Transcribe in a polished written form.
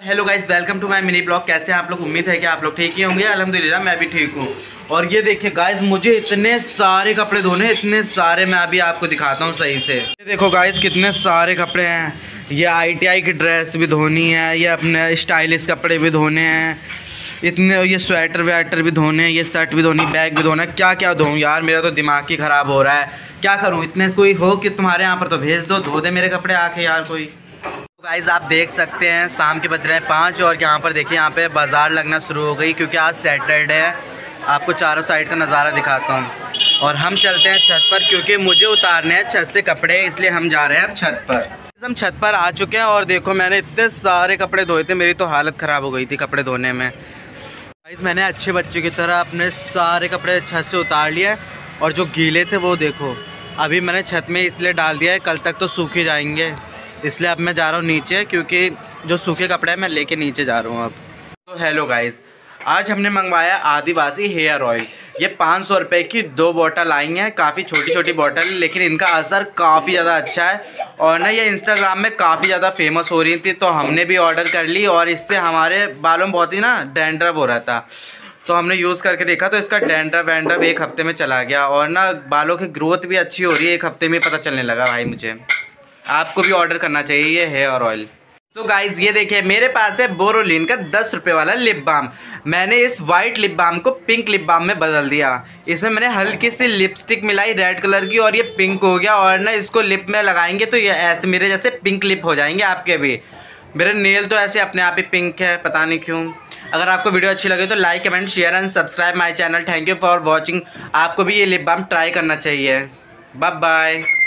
Hello guys, welcome to my mini blog. कैसे हैं आप लोग? उम्मीद है कि आप लोग ठीक ही होंगे। अल्हम्दुलिल्लाह मैं भी ठीक हूँ। और ये देखिए गाइस, मुझे इतने सारे कपड़े धोने, इतने सारे, मैं अभी आपको दिखाता हूँ सही से। ये देखो गाइस, कितने सारे कपड़े हैं। ये ITI की ड्रेस भी धोनी है, ये अपने स्टाइलिश कपड़े भी धोने हैं, इतने, ये स्वेटर वेटर भी धोने हैं, ये शर्ट भी धोनी, बैग भी धोना है। क्या क्या धोऊँ यार, मेरा तो दिमाग ही ख़राब हो रहा है। क्या करूँ? इतने कोई हो कि तुम्हारे यहाँ पर तो भेज दो, धो दे मेरे कपड़े आके यार कोई। गाइस आप देख सकते हैं शाम के बज रहे हैं 5 और यहाँ पर देखिए यहाँ पे बाज़ार लगना शुरू हो गई क्योंकि आज सैटरडे है। आपको चारों साइड का नज़ारा दिखाता हूँ। और हम चलते हैं छत पर क्योंकि मुझे उतारने हैं छत से कपड़े, इसलिए हम जा रहे हैं अब छत पर। हम छत पर आ चुके हैं और देखो मैंने इतने सारे कपड़े धोए थे, मेरी तो हालत ख़राब हो गई थी कपड़े धोने में। गाइस मैंने अच्छे बच्चे की तरह अपने सारे कपड़े छत से उतार लिए और जो गीले थे वो देखो अभी मैंने छत में इसलिए डाल दिया है, कल तक तो सूख ही जाएंगे, इसलिए अब मैं जा रहा हूँ नीचे क्योंकि जो सूखे कपड़े हैं मैं लेके नीचे जा रहा हूँ अब। तो हेलो गाइस, आज हमने मंगवाया आदिवासी हेयर ऑयल। ये 500 रुपये की 2 बॉटल आई हैं, काफ़ी छोटी छोटी बॉटल, लेकिन इनका असर काफ़ी ज़्यादा अच्छा है। और ना ये इंस्टाग्राम में काफ़ी ज़्यादा फेमस हो रही थी तो हमने भी ऑर्डर कर ली और इससे हमारे बालों में बहुत ही ना डैंड्रफ हो रहा था, तो हमने यूज़ करके देखा तो इसका डैंड्रफ 1 हफ्ते में चला गया और ना बालों की ग्रोथ भी अच्छी हो रही है। 1 हफ्ते में पता चलने लगा भाई मुझे। आपको भी ऑर्डर करना चाहिए ये हेयर ऑयल। तो गाइज ये देखिए मेरे पास है बोरोलिन का 10 रुपये वाला लिप बाम। मैंने इस वाइट लिप बाम को पिंक लिप बाम में बदल दिया। इसमें मैंने हल्की सी लिपस्टिक मिलाई रेड कलर की और ये पिंक हो गया। और ना इसको लिप में लगाएंगे तो ये ऐसे मेरे जैसे पिंक लिप हो जाएंगे आपके भी। मेरे नेल तो ऐसे अपने आप ही पिंक है, पता नहीं क्यों। अगर आपको वीडियो अच्छी लगे तो like comment share and subscribe my channel. Thank you for watching. आपको भी ये लिप बाम ट्राई करना चाहिए। Bye bye.